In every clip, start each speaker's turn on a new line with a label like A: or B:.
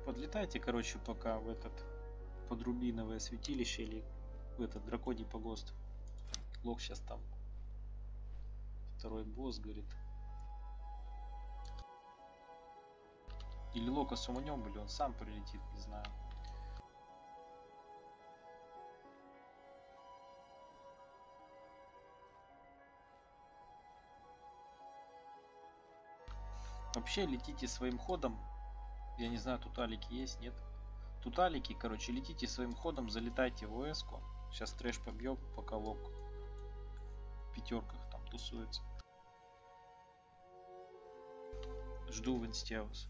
A: Подлетайте, короче, пока в этот подрубиновое святилище или в этот драконий погост. Лох сейчас там. Второй босс, говорит. Или Лока суманем, или он сам прилетит, не знаю. Вообще летите своим ходом. Я не знаю, тут алики есть, нет? Тут алики, короче, летите своим ходом, залетайте в ОС-ку. Сейчас трэш побьем, пока Лок в пятерках там тусуется. Жду в инсте вас.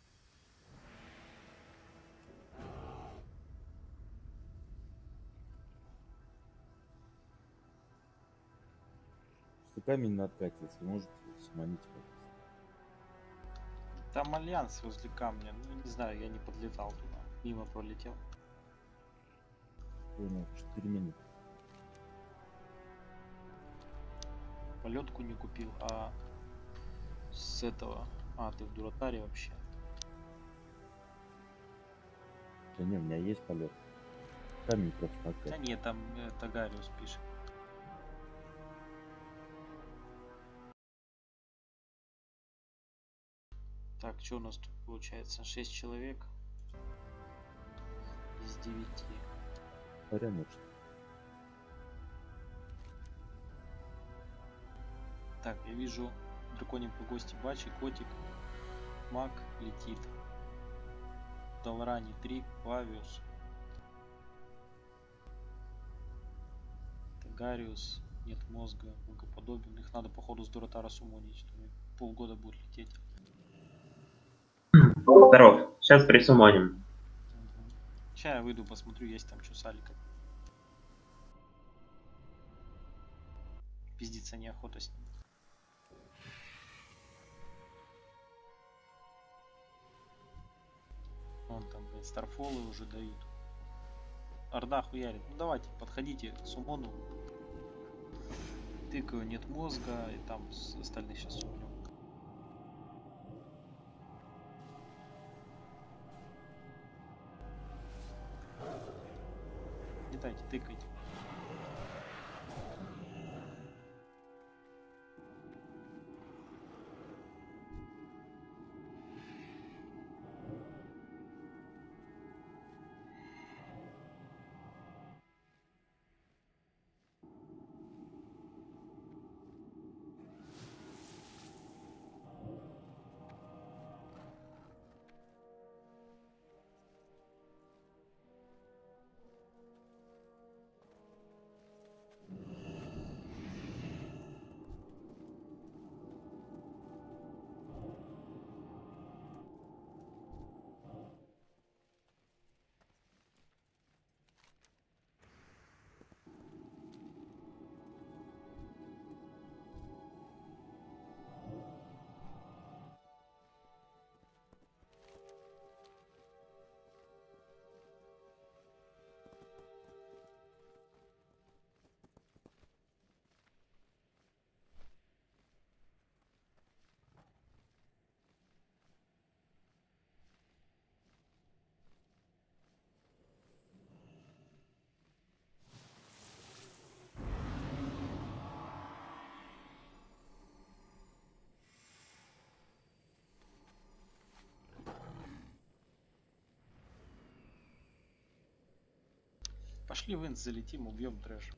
B: Что камень на откате, если можете, сманите.
A: Там альянс возле камня. Ну, не знаю, я не подлетал туда. Мимо пролетел.
B: Понял, 4 минуты.
A: Полетку не купил, а с этого... А, ты в Дуратаре вообще.
B: Да не, у меня есть полет. Камень просто
A: Да
B: откат.
A: нет, там Тагариус пишет. Так, что у нас тут получается? 6 человек из 9.
B: Порядочно.
A: Так, я вижу в драконьем погосте Бачи, Котик, Маг летит. Далрани 3, Клавиус, Тагариус, нет мозга, богоподобен. Их надо походу с Дуратара сумонить, что полгода будет лететь.
C: Здоров, сейчас присумоним.
A: Сейчас я выйду, посмотрю, есть там что с аликом. Пиздиться неохота с ним. Вон там, блядь, старфолы уже дают. Орда хуярит. Ну давайте, подходите к сумону. Тыкаю, нет мозга, и там с остальных сейчас сумнем. Летайте, тыкайте. Пошли в инс залетим, убьем трэш.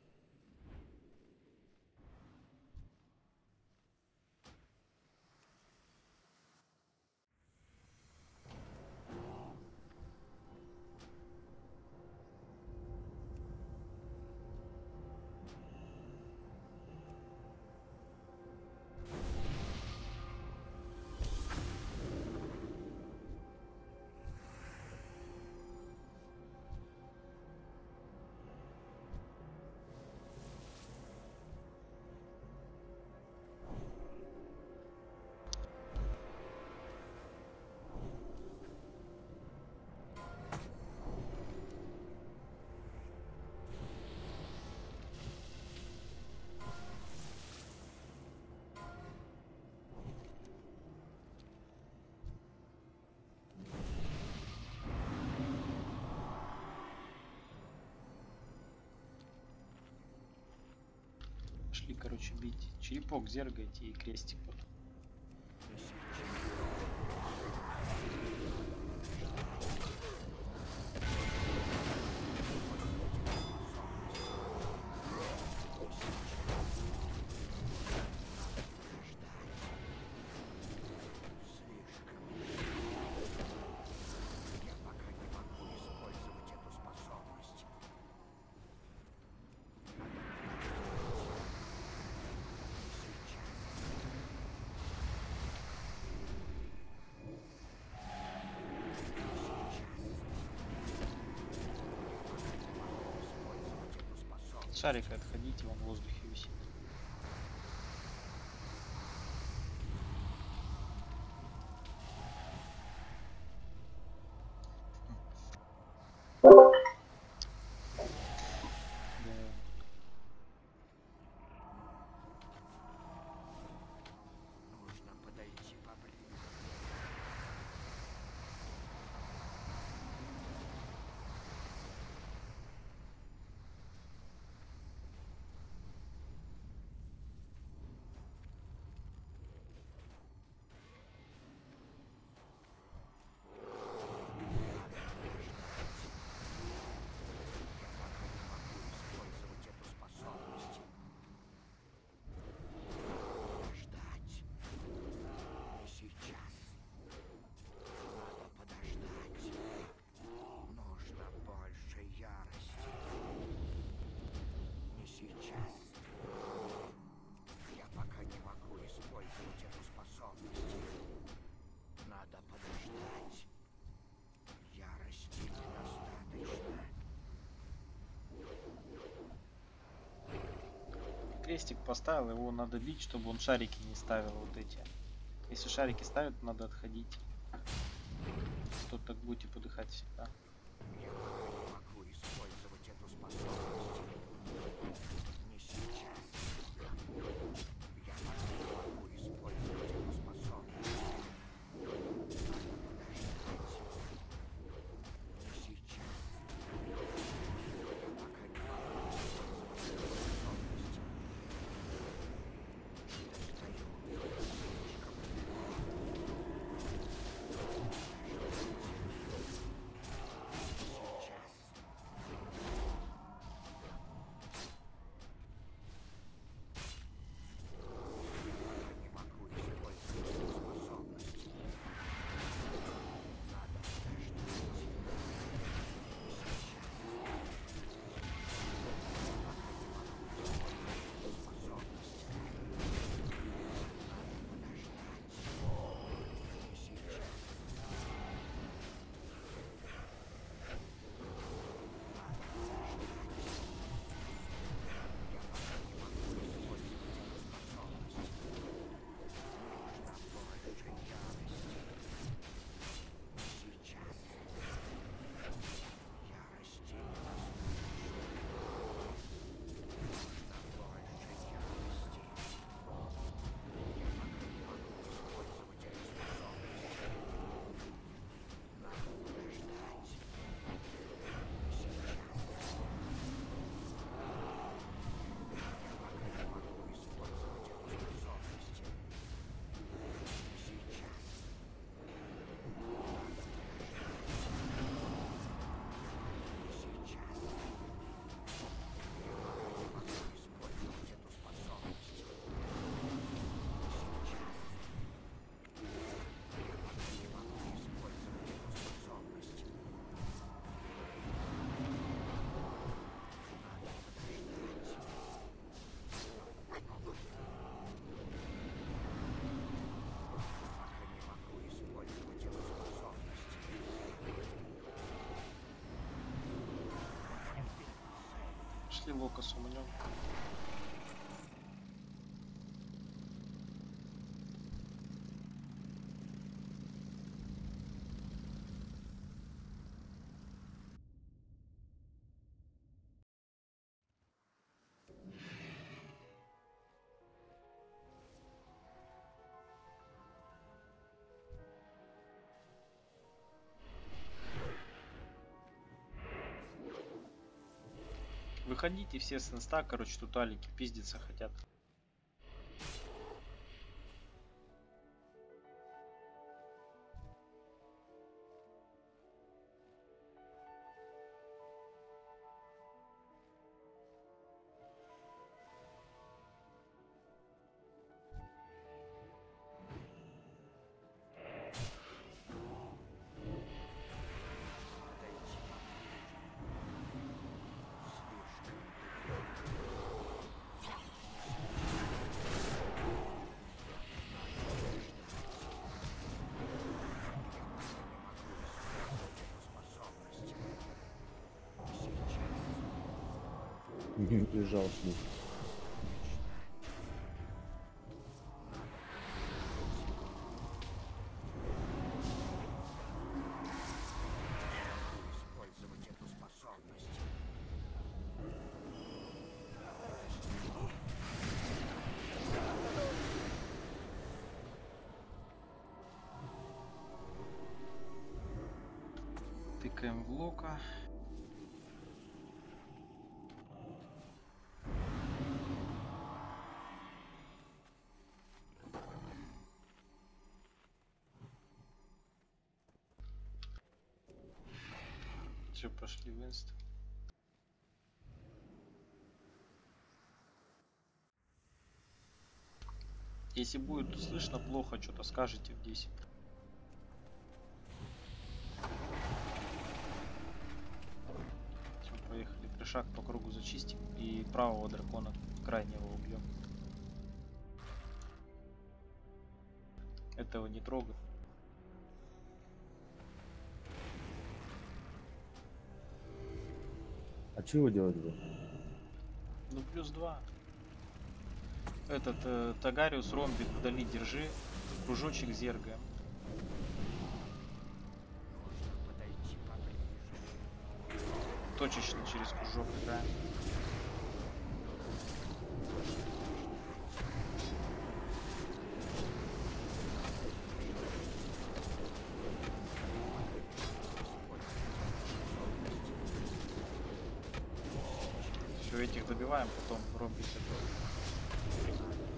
A: Пошли, короче, бить. Черепок зергайте и крестик потом. Шарик отходите, он в воздухе висит. Да.
D: Нужно подойти поближе. Использовать эту способность. Ждать. Не сейчас. Надо подождать. Нужно больше ярости. Не сейчас. Я пока не могу использовать эту способность. Надо подождать. Ярости недостаточно.
A: Крестик поставил, его надо бить, чтобы он шарики не ставил вот эти. Если шарики ставят, надо отходить. То так будете подыхать всегда.
D: Я пока не могу использовать эту способность. Не сейчас. Я пока не могу использовать эту способность. Надо подождать. Не сейчас. Я пока не могу использовать эту способность. Достаю. Слишком сейчас. Не могу использовать эту способность. Надо подождать.
A: Пошли локос умнем. Выходите все с инста, короче, тут алики пиздиться хотят.
B: Не убежал с них.
D: Использовать эту способность.
A: Тыкаем в лока. Все, пошли в инст. Если будет слышно плохо, что-то скажете в 10. Все, поехали. Пришаг по кругу зачистим и правого дракона крайнего убьем. Этого не трогай.
B: А что его делать было?
A: Ну +2. Этот Тагариус ромбик вдали держи. Кружочек зерга.
D: Нужно подойти поближе.
A: Точечно через кружок играем. Все, этих добиваем, потом ромбик готов.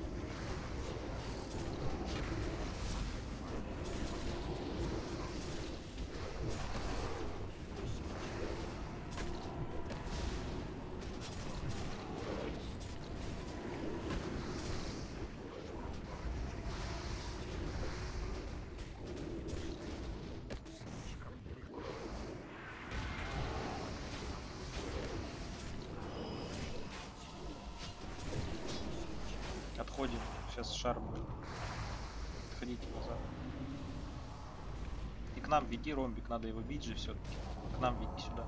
A: Отходим. Сейчас шарм. Отходите назад. И к нам веди ромбик, надо его бить же все-таки. К нам веди сюда.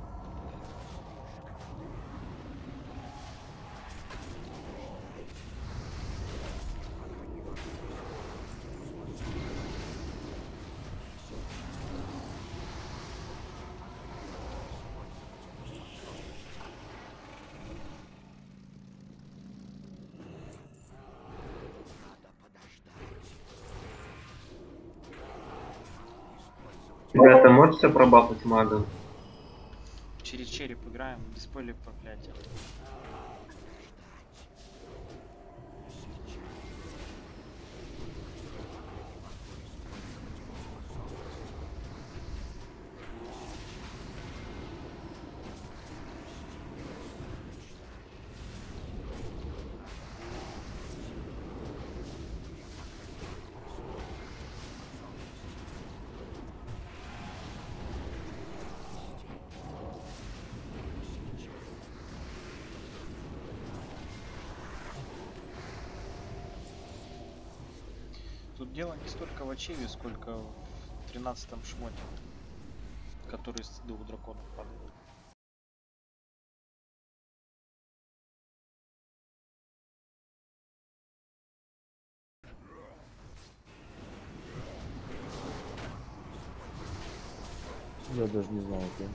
D: Надо подождать.
C: Ребята, можете пробафать мага?
A: Через череп играем, без поля проклятия. Тут дело не столько в ачиве, сколько в 13-м шмоте, который с 2 драконов падает.
B: Я даже не знал, окей.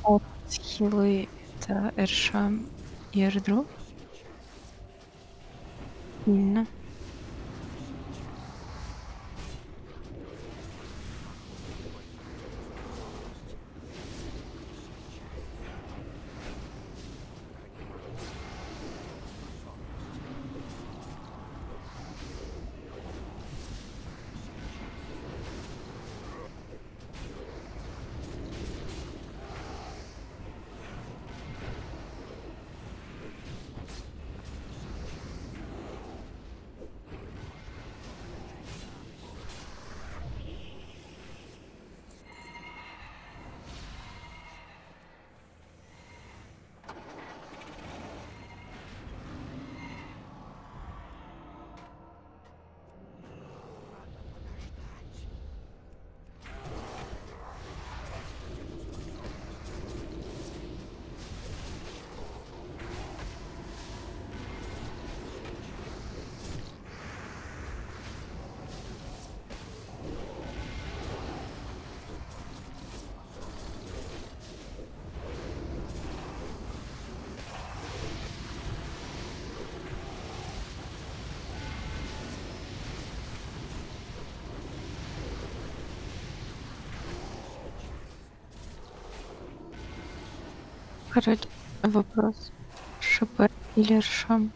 E: От хилы это Эршам и Эрдру. Сильно. Короче, вопрос. ШП или Эршам?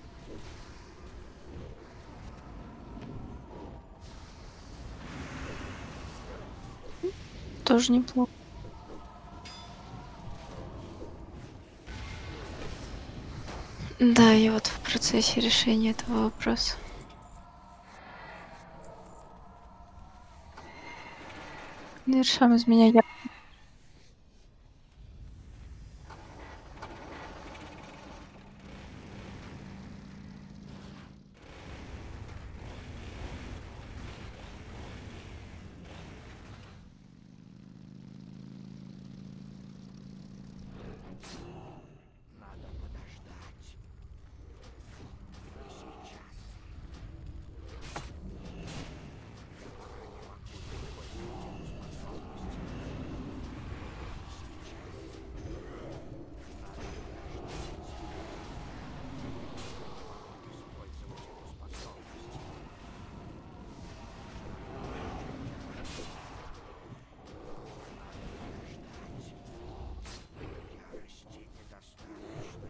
E: Тоже неплохо. Да, я вот в процессе решения этого вопроса. Эршам из меня я.
D: Надо подождать. Сейчас. Ярости недостаточно.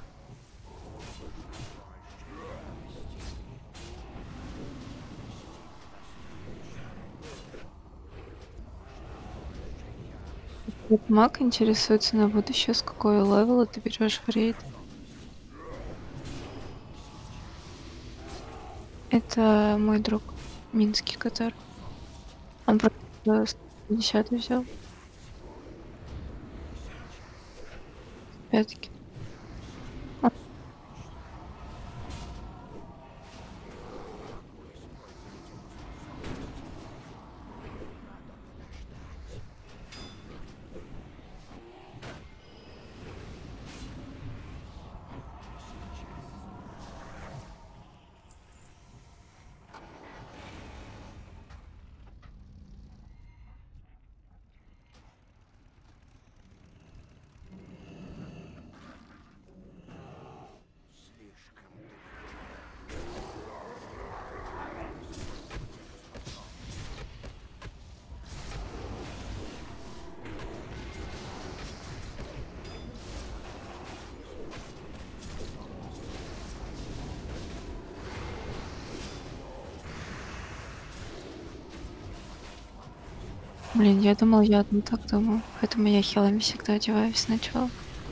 E: Вот Мак интересуется на будущее, с какого левела ты берешь в рейд. Это мой друг Минский, который. Он просто 10 взял. Пятки.
D: Слишком
E: Блин, я думал, я одну так думаю. Поэтому я хилами всегда одеваюсь сначала.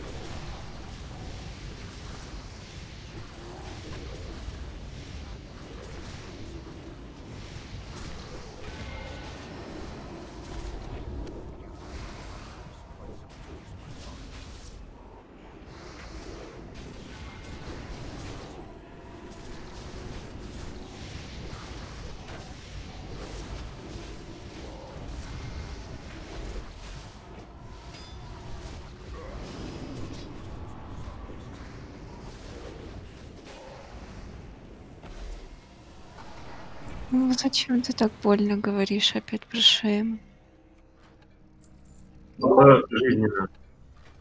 E: Ну зачем ты так больно говоришь опять про Шейм?
C: Это жизненно.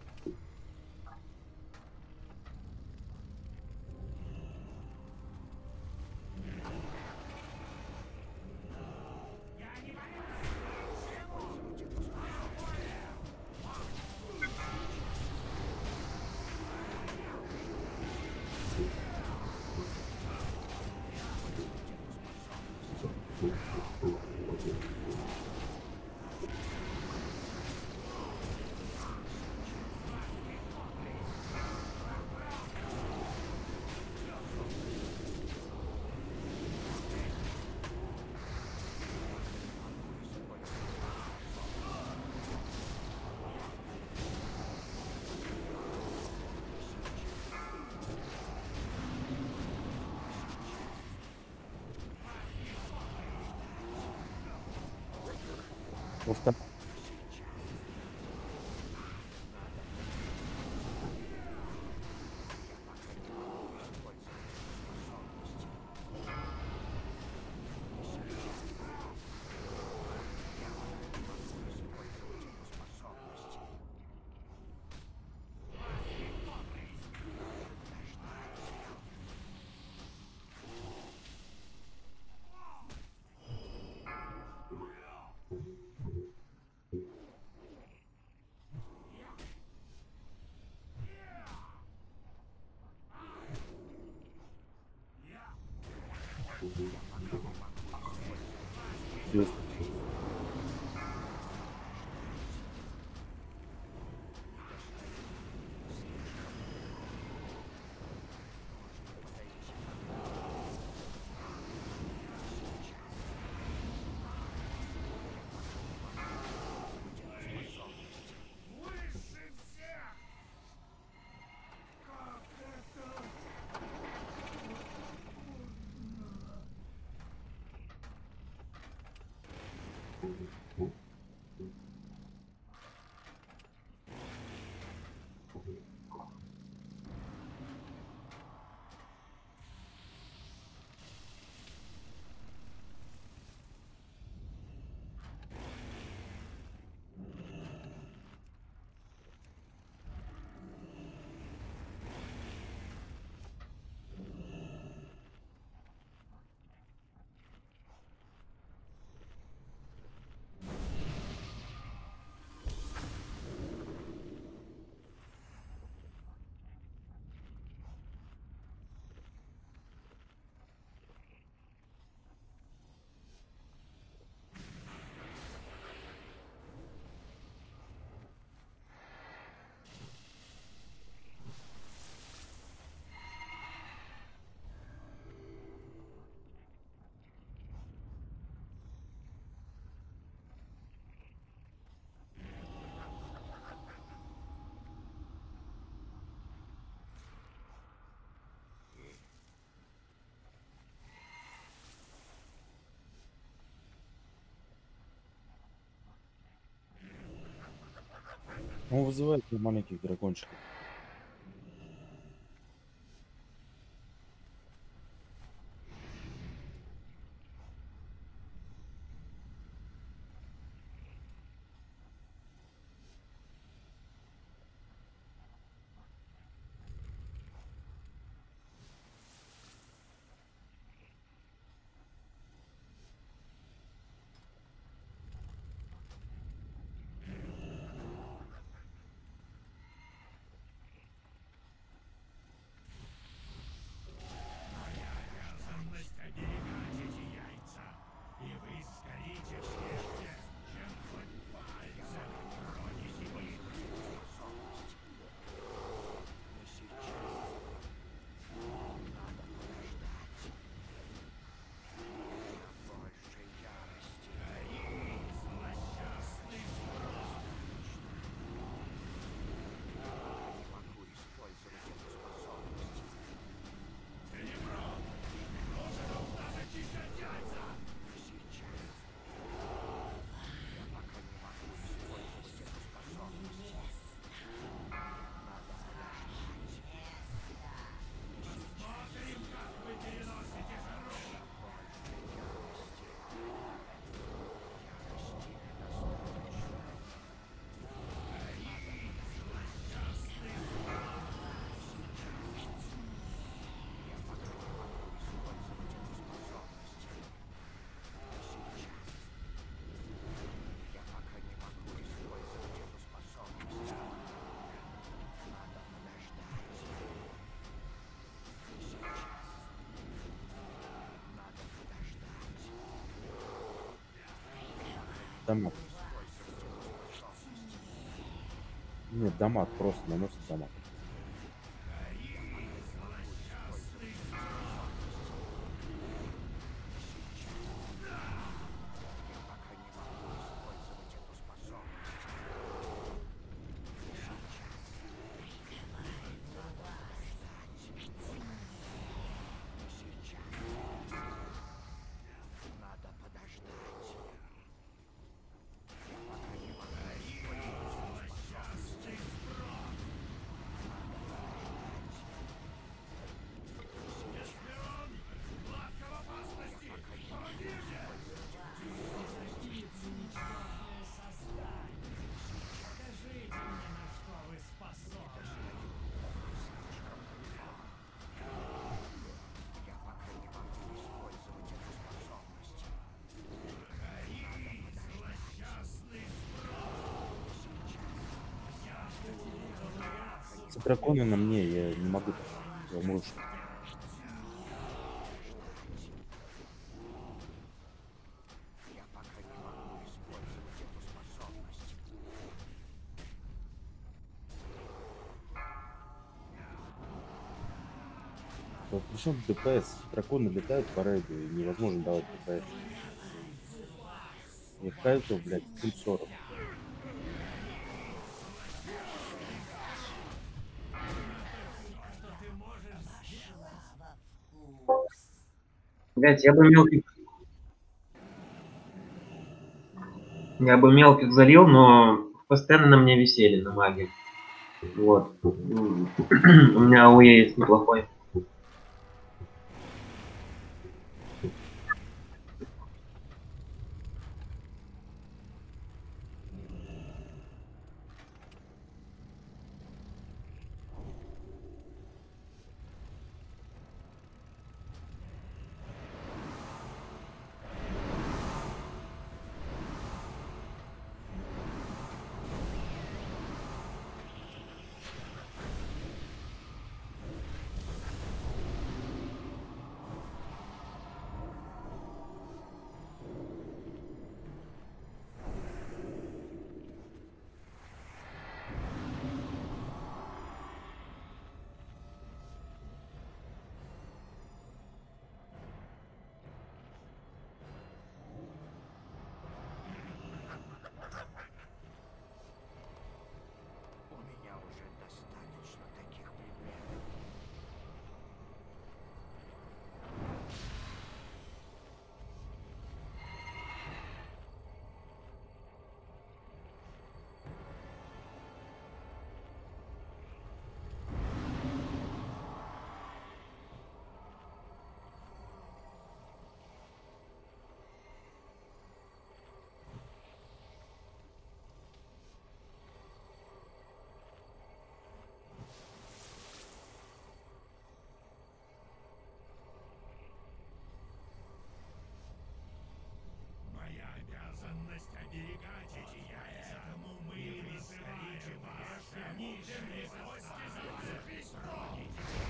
B: Просто без... Он вызывает маленьких дракончиков. Дамаг. Нет, дамаг, просто наносит дамаг. Эти драконы на мне, я не могу. Я умру.
D: Я пока не могу использовать эту способность.
B: Причем ДПС? Драконы летают по рейду, и невозможно давать ДПС. И в кайфу, блядь, килл 40.
C: Блять, я бы мелких залил, но постоянно на мне висели на маге. Вот. У меня АУЕ есть неплохой.
D: У меня уже достаточно таких предметов.
F: Моя обязанность оберегать эти яйца. Поэтому мы присылаем ваши нижние гости за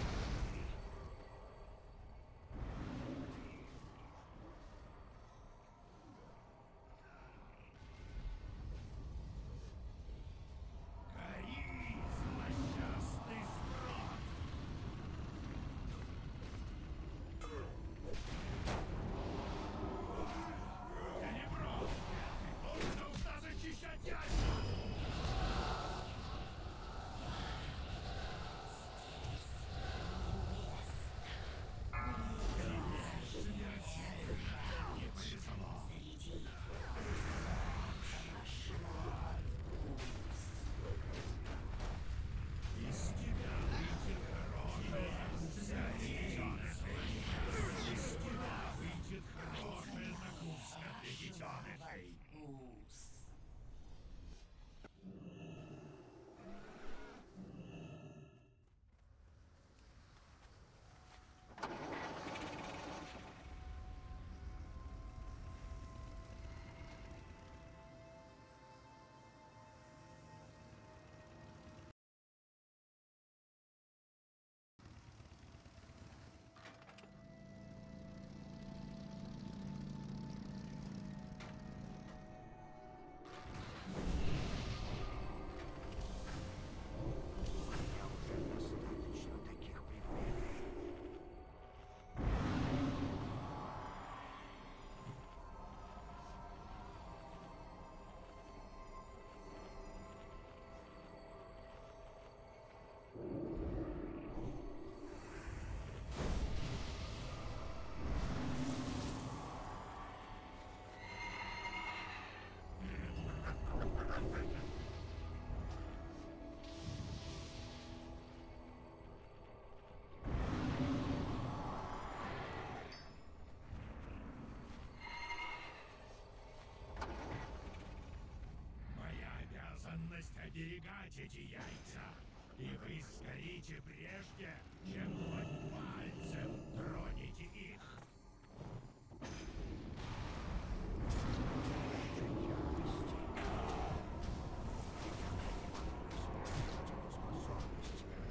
F: Гори, злосчастный сброд! Я не против. Нужно защищать яйца! Не повезло. Из тебя выйдет хорошая закуска. Из тебя выйдет хорошая закуска для детенышей.
D: У меня уже достаточно таких предметов.
F: Моя обязанность оберегать эти яйца. И вы сгорите прежде, чем хоть пальцем тронете их.
D: Использовать эту способность.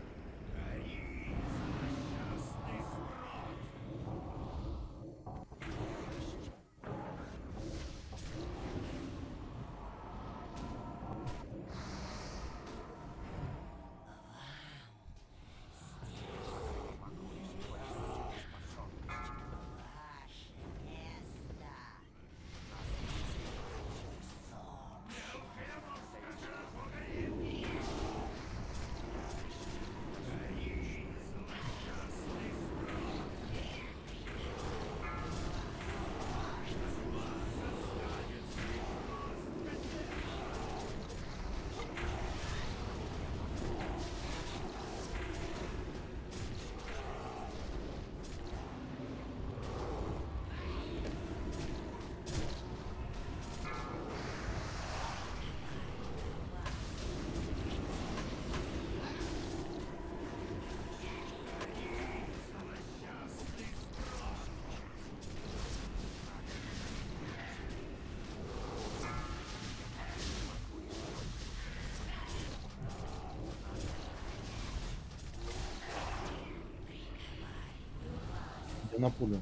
B: Я на пулю.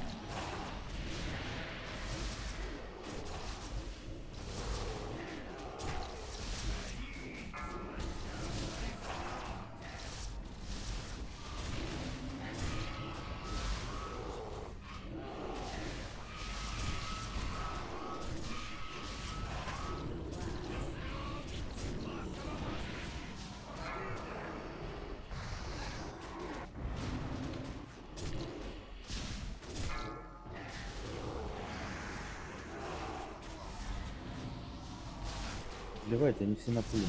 B: Сливайте, они все на пулю.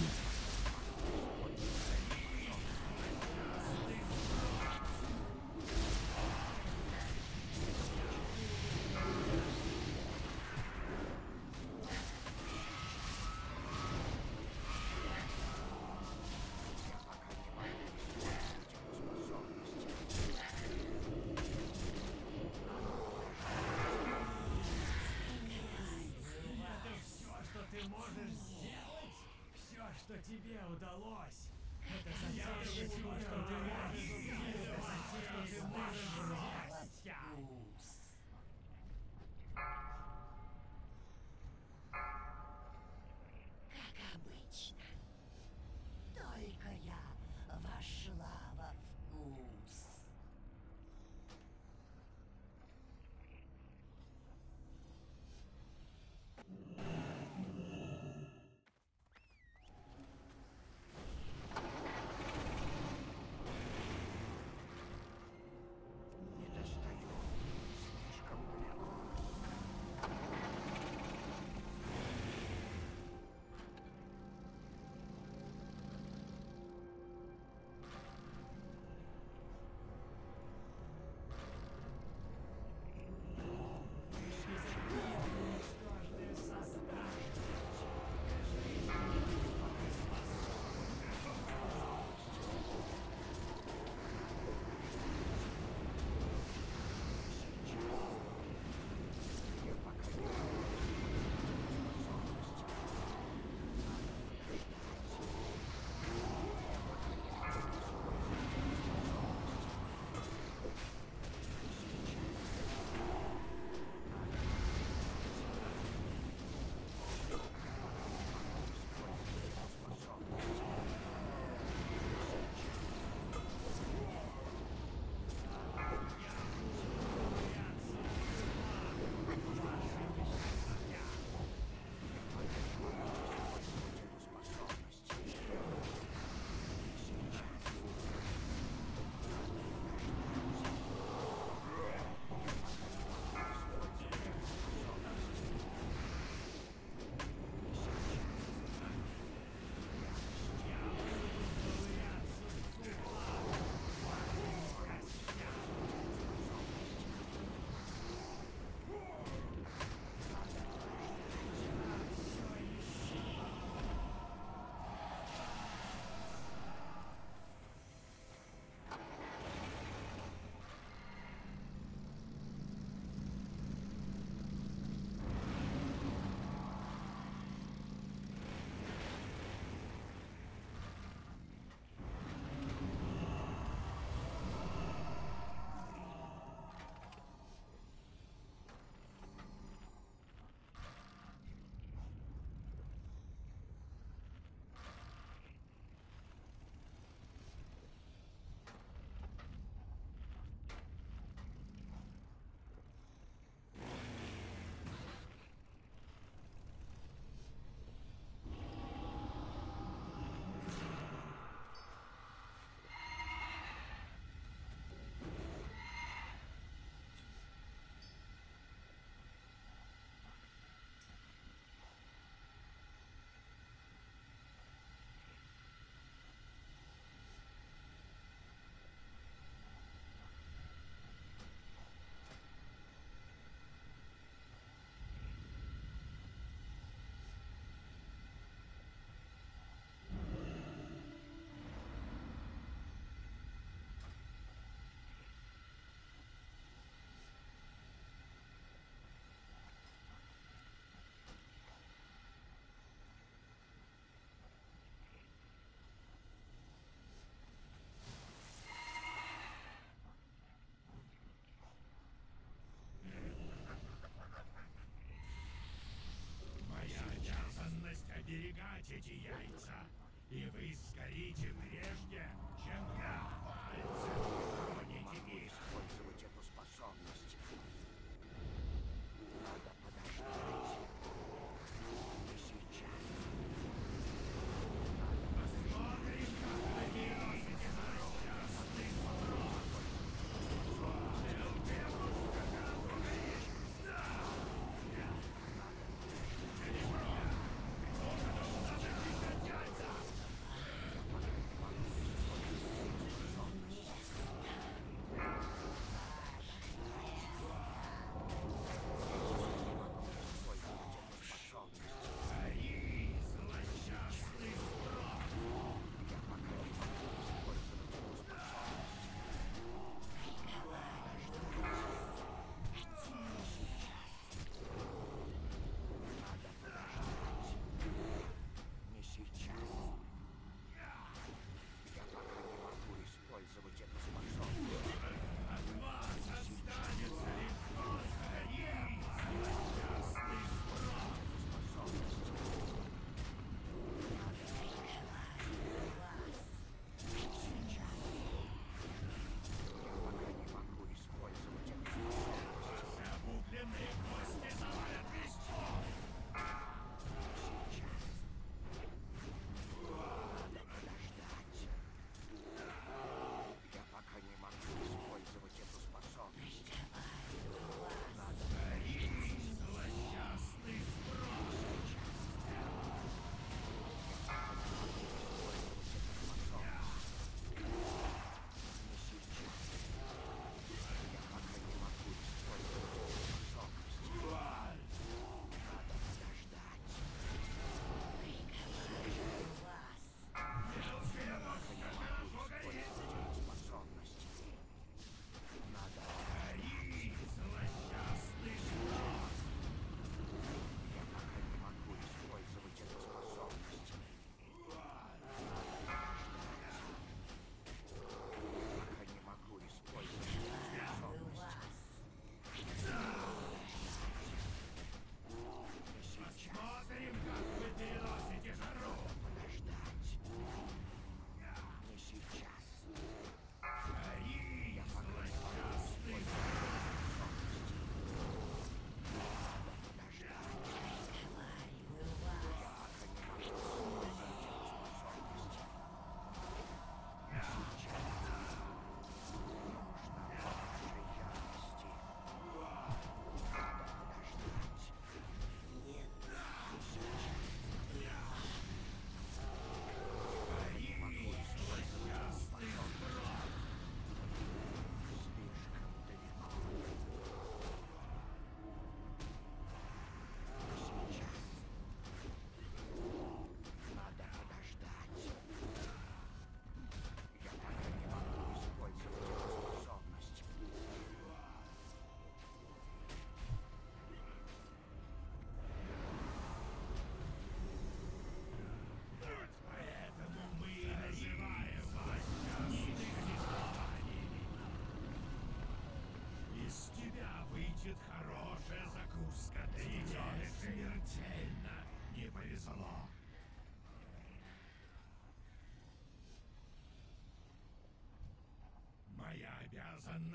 F: Что ты можешь сделать? Все, что тебе удалось. Это затея, все, что ты можешь сделать. Это затея, что ты можешь сделать.
D: Как обычно. Только я вошла во вкус. Не достаю.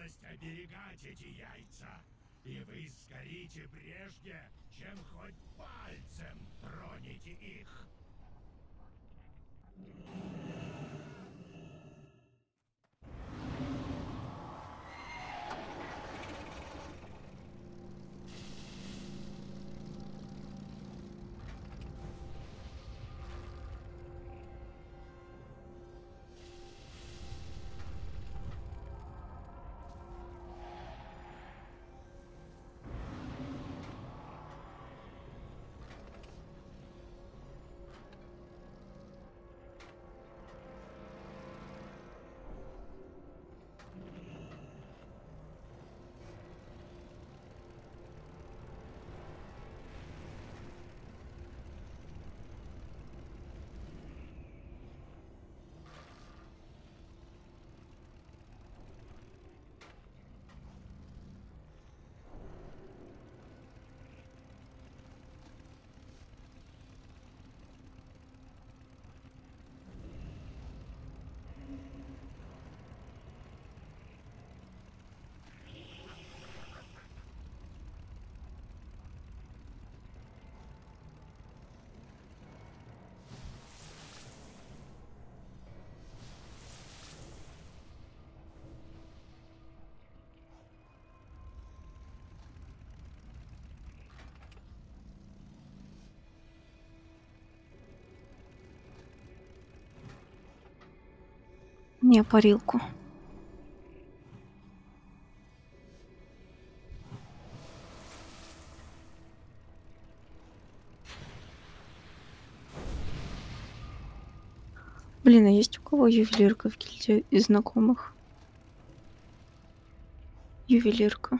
F: обязанность оберегать эти яйца, и вы сгорите прежде, чем хоть пальцем тронете их.
E: Не, парилку. Блин, а есть у кого ювелирка в гильдии из знакомых? Ювелирка.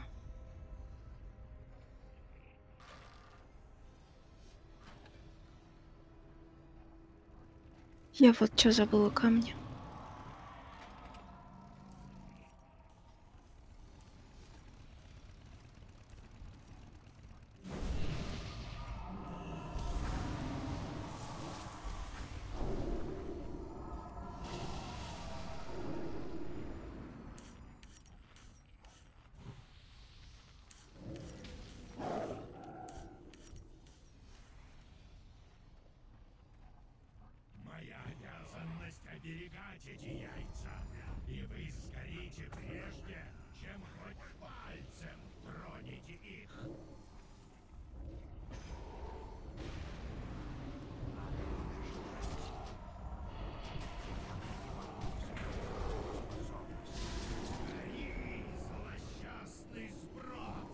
E: Я вот что забыла камни.
F: Моя обязанность оберегать эти яйца, и вы сгорите прежде, чем хоть пальцем тронете их. Гори, злосчастный сброд!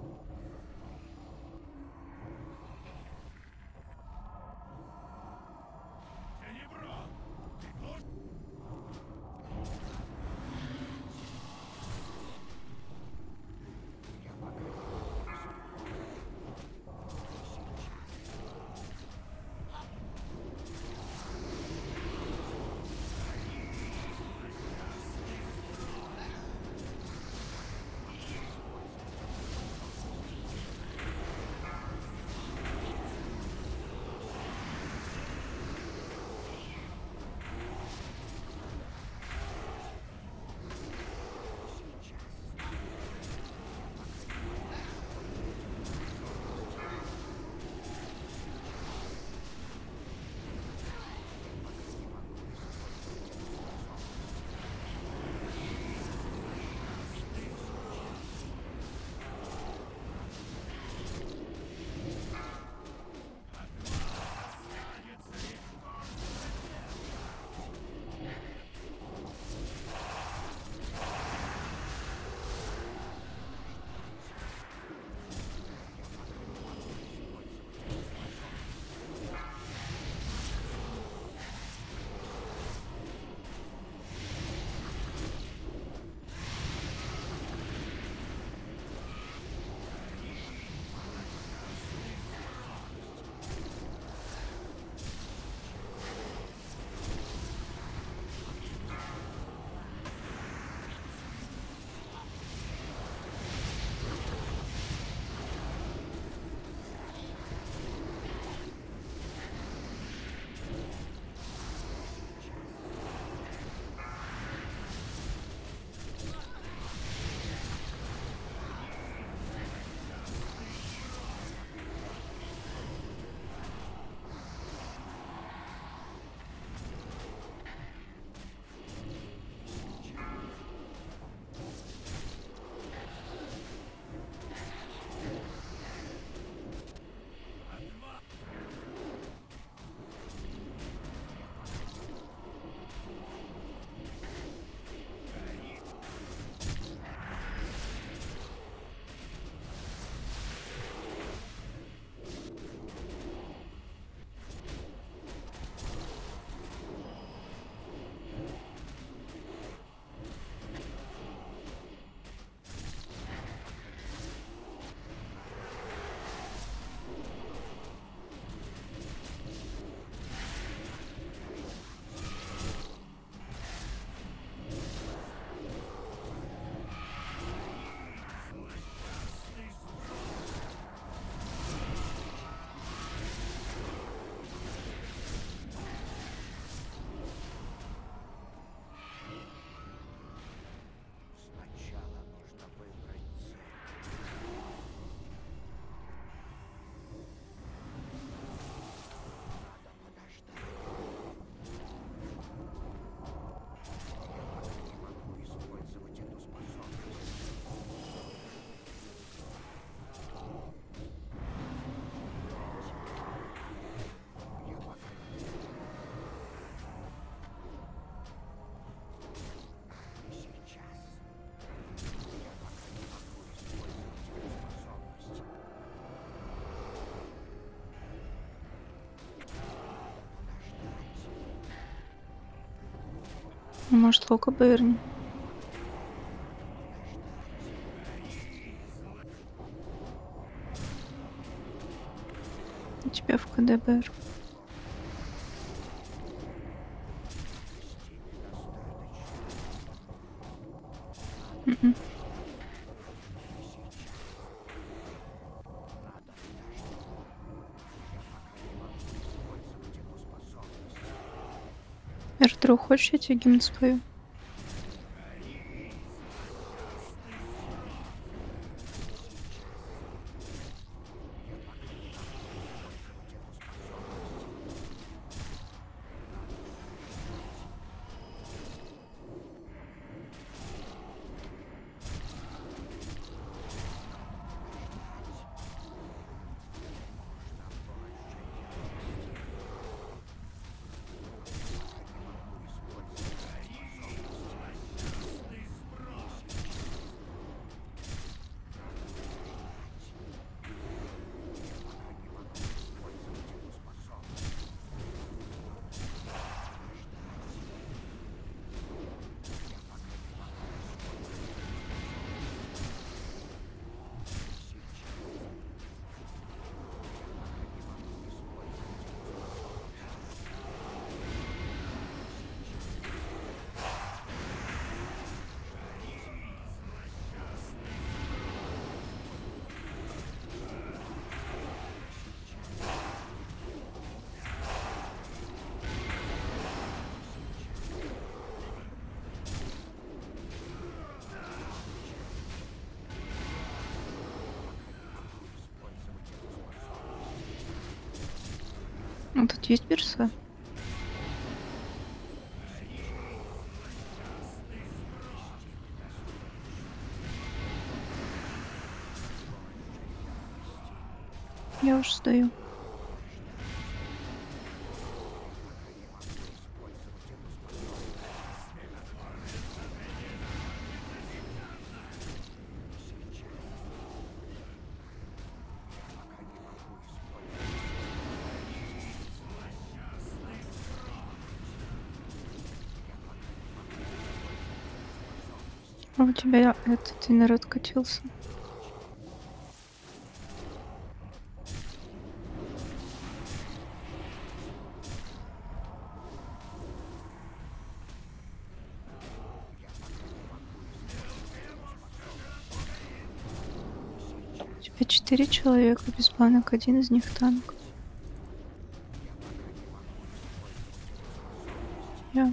F: Тенебро! Ты должен...
E: Может, Лока Берни? У тебя в КДБР. Мгм. Эрдро, хочешь, я тебе гимн спою? Ну, тут есть берса? Я уж сдаю. А у тебя этот инер откатился. У тебя 4 человека без банок, один из них танк. Я.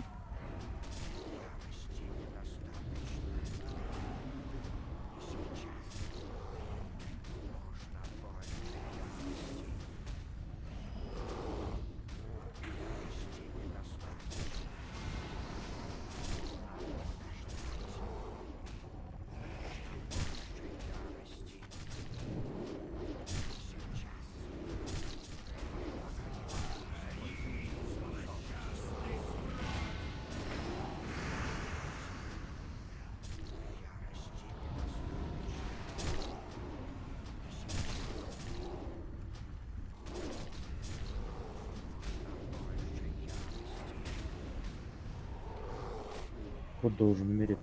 B: Ход должен умереть.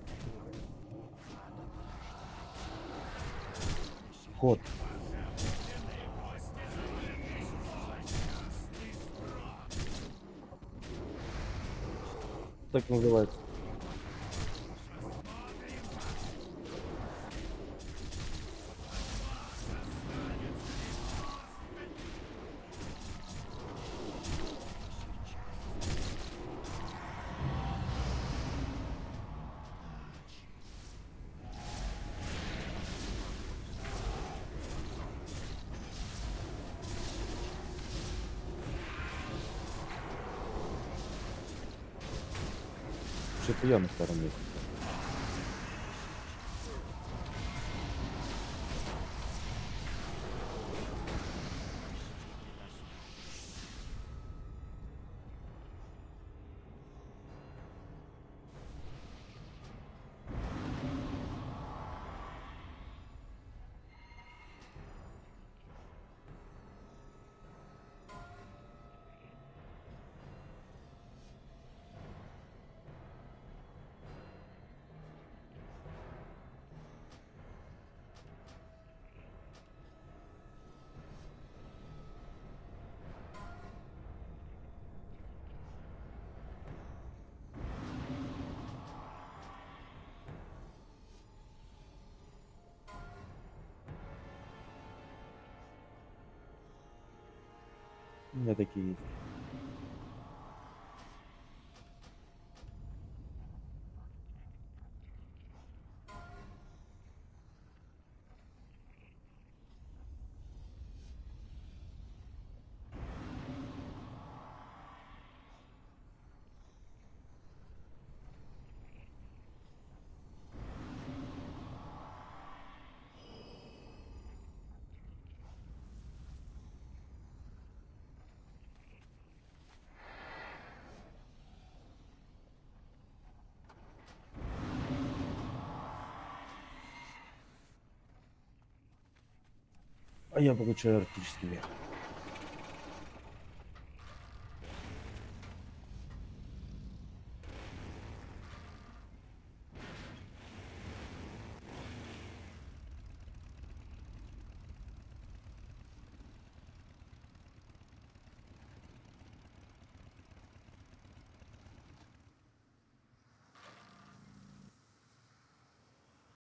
B: Ход. Так называется. Что-то я на втором месте. У меня такие есть. А я получаю арктический мех.